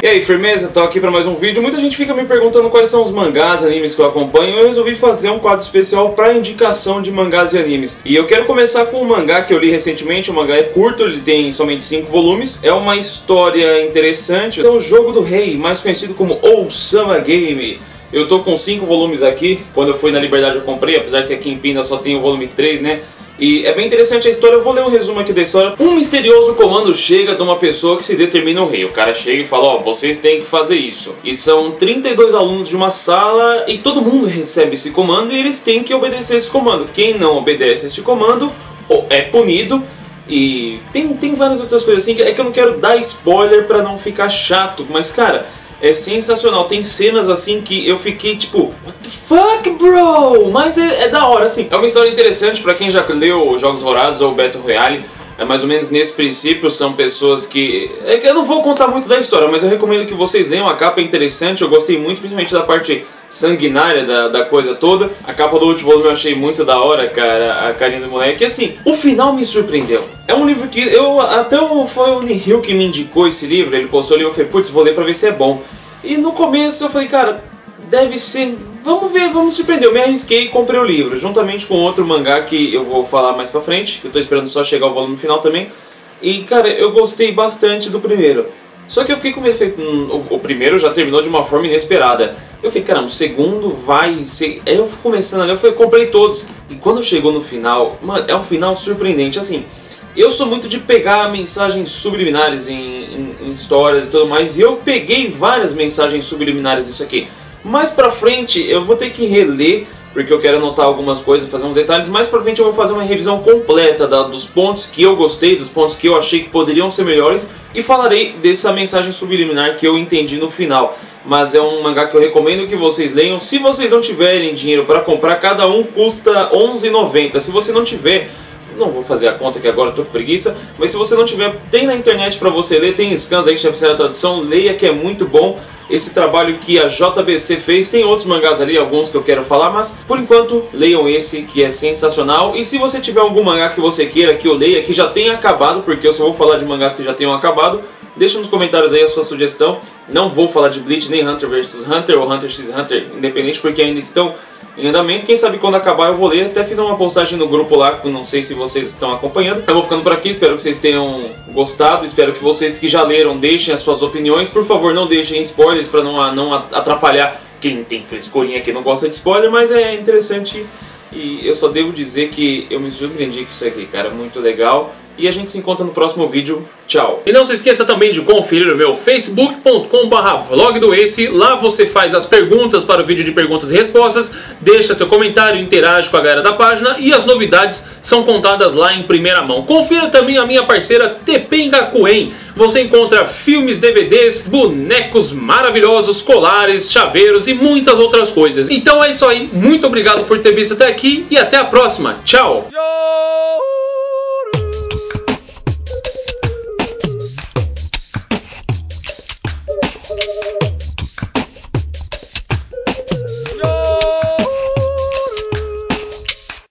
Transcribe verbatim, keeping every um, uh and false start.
E aí, firmeza? Tô aqui pra mais um vídeo. Muita gente fica me perguntando quais são os mangás, animes que eu acompanho. Eu resolvi fazer um quadro especial pra indicação de mangás e animes. E eu quero começar com um mangá que eu li recentemente. O mangá é curto, ele tem somente cinco volumes. É uma história interessante. É o Jogo do Rei, mais conhecido como Osama Game. Eu tô com cinco volumes aqui. Quando eu fui na Liberdade eu comprei, apesar que aqui em Pina só tem o volume três, né? E é bem interessante a história, eu vou ler um resumo aqui da história. Um misterioso comando chega de uma pessoa que se determina o rei. O cara chega e fala, ó, oh, vocês têm que fazer isso. E são trinta e dois alunos de uma sala e todo mundo recebe esse comando e eles têm que obedecer esse comando. Quem não obedece esse comando é punido. E tem, tem várias outras coisas assim, é que eu não quero dar spoiler pra não ficar chato, mas cara, é sensacional. Tem cenas assim que eu fiquei tipo, what the fuck, bro? Mas é, é da hora, assim. É uma história interessante pra quem já leu Jogos Vorazes ou Battle Royale. É mais ou menos nesse princípio, são pessoas que... É que eu não vou contar muito da história, mas eu recomendo que vocês leiam. A capa é interessante, eu gostei muito, principalmente da parte sanguinária da, da coisa toda. A capa do último volume eu achei muito da hora, cara, a carinha do moleque. E assim, o final me surpreendeu. É um livro que eu... Até o, foi o Nihil que me indicou esse livro, ele postou ali, eu falei, putz, vou ler pra ver se é bom. E no começo eu falei, cara, deve ser... Vamos ver, vamos surpreender. Eu me arrisquei e comprei o livro, juntamente com outro mangá que eu vou falar mais pra frente, que eu tô esperando só chegar o volume final também. E, cara, eu gostei bastante do primeiro. Só que eu fiquei com medo, hum, o, o primeiro já terminou de uma forma inesperada. Eu falei, caramba, o segundo vai ser... Aí eu fui começando a ler, eu falei, comprei todos. E quando chegou no final, mano, é um final surpreendente, assim... Eu sou muito de pegar mensagens subliminares em, em, em histórias e tudo mais, e eu peguei várias mensagens subliminares disso aqui. Mais pra frente eu vou ter que reler, porque eu quero anotar algumas coisas, fazer uns detalhes. Mais pra frente eu vou fazer uma revisão completa da, dos pontos que eu gostei, dos pontos que eu achei que poderiam ser melhores, e falarei dessa mensagem subliminar que eu entendi no final. Mas é um mangá que eu recomendo que vocês leiam. Se vocês não tiverem dinheiro pra comprar, cada um custa onze reais e noventa centavos. Se você não tiver... Não vou fazer a conta que agora eu tô com preguiça, mas se você não tiver, tem na internet pra você ler, tem scans aí que já fizeram a tradução, leia que é muito bom. Esse trabalho que a J B C fez, tem outros mangás ali, alguns que eu quero falar, mas por enquanto leiam esse que é sensacional. E se você tiver algum mangá que você queira que eu leia, que já tenha acabado, porque eu só vou falar de mangás que já tenham acabado, deixa nos comentários aí a sua sugestão. Não vou falar de Bleach, nem Hunter versus Hunter ou Hunter x Hunter, independente, porque ainda estão em andamento. Quem sabe quando acabar eu vou ler. Até fiz uma postagem no grupo lá, não sei se vocês estão acompanhando. Eu vou ficando por aqui, espero que vocês tenham gostado. Espero que vocês que já leram deixem as suas opiniões. Por favor, não deixem spoilers para não, não atrapalhar quem tem frescurinha aqui, não gosta de spoiler. Mas é interessante e eu só devo dizer que eu me surpreendi com isso aqui, cara, muito legal. E a gente se encontra no próximo vídeo. Tchau! E não se esqueça também de conferir o meu facebook ponto com barra vlog do Ace. Lá você faz as perguntas para o vídeo de perguntas e respostas, deixa seu comentário, interage com a galera da página e as novidades são contadas lá em primeira mão. Confira também a minha parceira T P Gakuen. Você encontra filmes, D V Ds, bonecos maravilhosos, colares, chaveiros e muitas outras coisas. Então é isso aí, muito obrigado por ter visto até aqui e até a próxima. Tchau! Yo!